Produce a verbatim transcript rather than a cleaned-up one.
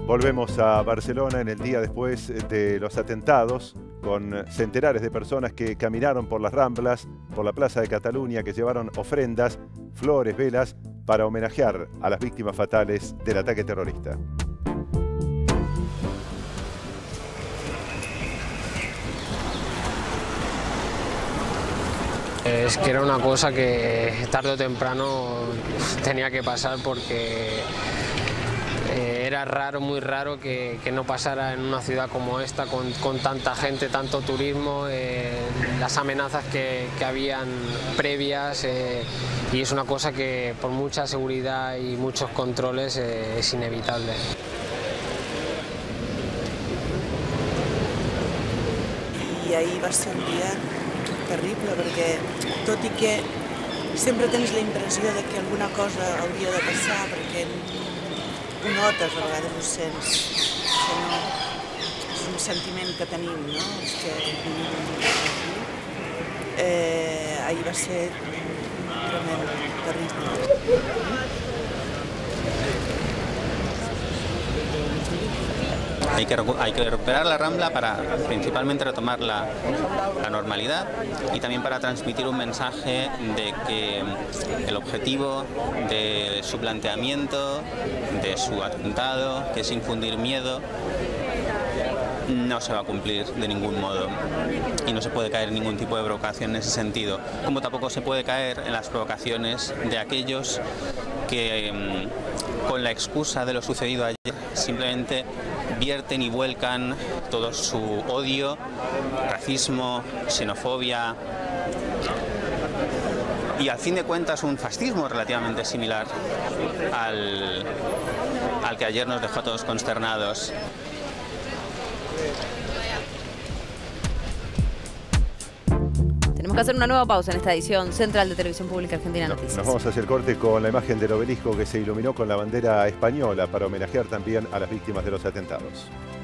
Volvemos a Barcelona en el día después de los atentados, con centenares de personas que caminaron por las Ramblas, por la Plaza de Cataluña, que llevaron ofrendas, flores, velas, para homenajear a las víctimas fatales del ataque terrorista. Es que era una cosa que tarde o temprano tenía que pasar porque eh, era raro, muy raro que, que no pasara en una ciudad como esta, con, con tanta gente, tanto turismo, eh, las amenazas que, que habían previas, eh, y es una cosa que por mucha seguridad y muchos controles eh, es inevitable. I ahir va ser un dia terrible perquè, tot i que sempre tens la impressió de que alguna cosa hauria de passar, perquè ho notes, a vegades ho sents, que no, és un sentiment que tenim, no? És que eh, ahir va ser tremend, terrible. Hay que, hay que recuperar la Rambla para principalmente retomar la, la normalidad y también para transmitir un mensaje de que el objetivo de su planteamiento, de su atentado, que es infundir miedo, no se va a cumplir de ningún modo y no se puede caer en ningún tipo de provocación en ese sentido, como tampoco se puede caer en las provocaciones de aquellos que, con la excusa de lo sucedido ayer, simplemente vierten y vuelcan todo su odio, racismo, xenofobia y al fin de cuentas un fascismo relativamente similar al, al que ayer nos dejó a todos consternados. Tenemos que hacer una nueva pausa en esta edición central de Televisión Pública Argentina No, Noticias. nos vamos hacia el corte con la imagen del obelisco que se iluminó con la bandera española para homenajear también a las víctimas de los atentados.